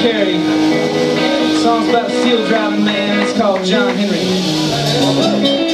Carey. The song's about a steel driving man. It's called John Henry.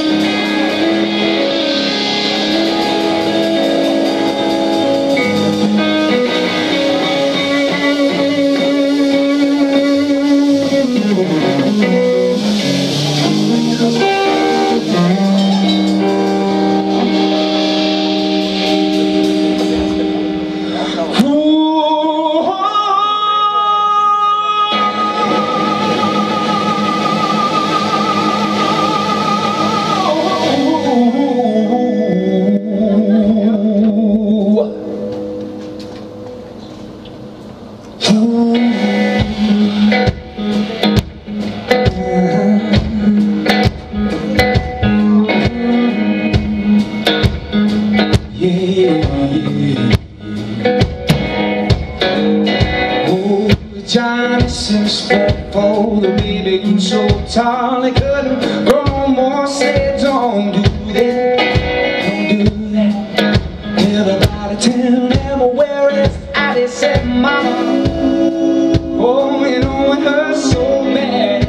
Johnny 6 foot for the baby grew so tall he couldn't grow more. Said don't do that, don't do that. Everybody tell him where it's at. He said, Mama, oh, you know it hurts so bad.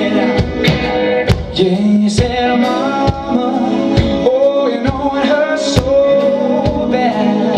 Yeah, he said, Mama, oh, you know it hurts so bad.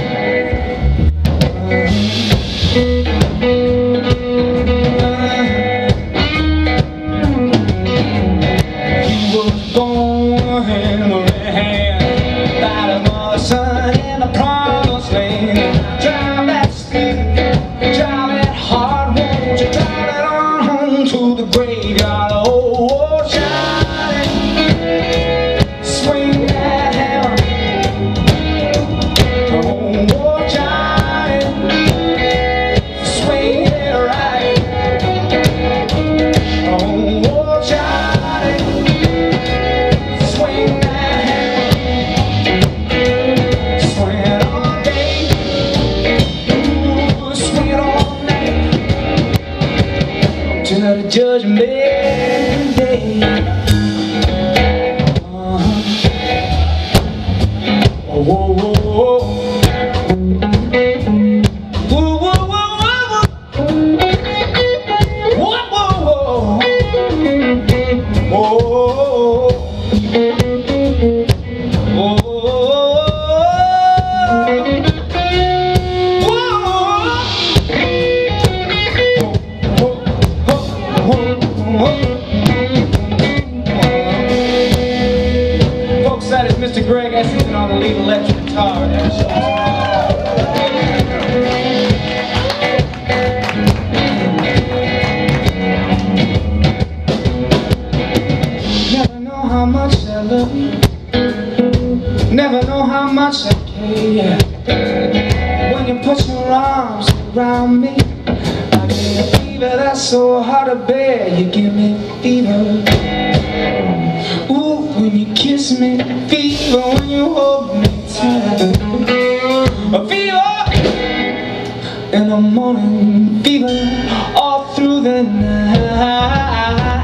The judgment day. Whoa, whoa, whoa, whoa. Whoa, whoa, whoa, whoa. Whoa, whoa, whoa. Folks, that is Mr. Greg Essington on the lead electric guitar. Never know how much I love you. Never know how much I care. When you put your arms around me, I get a fever that's so hard to bear. You give me fever. Ooh, when you kiss me, fever. When you hold me tight, a fever in the morning, fever all through the night.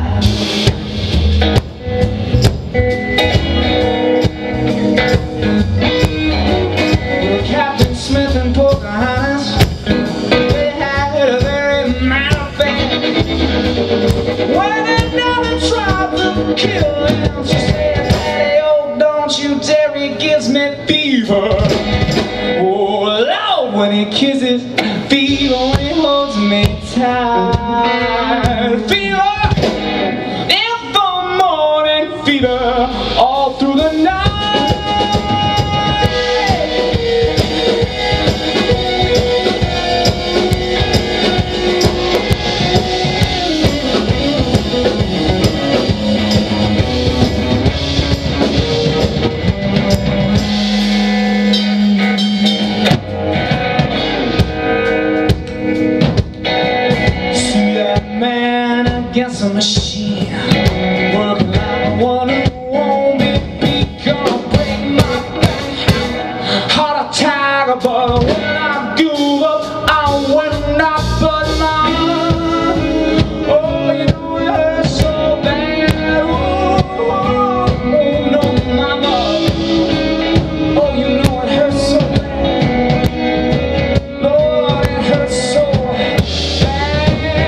Well, Captain Smith and Pocahontas, they had a very mad affair. When they never tried to kill him, she said, Daddy, oh, don't you dare, he gives me fever. Oh, Lord, when he kisses, fever, when he holds me tight. Fever in the morning, fever all through the night. Against a machine, working like one who won't be gonna break my back. Heart attack, but when I do up, I will not but mine. Oh, you know it hurts so bad. Oh, no, mama. Oh, you know it hurts so bad. Lord, it hurts so bad.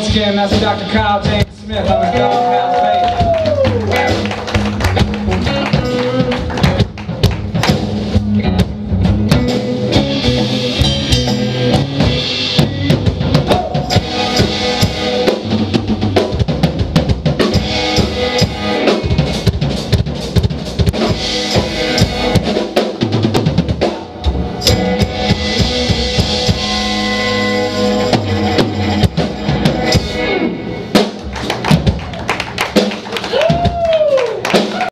again, that's Dr. Kyle James Smith on the double house.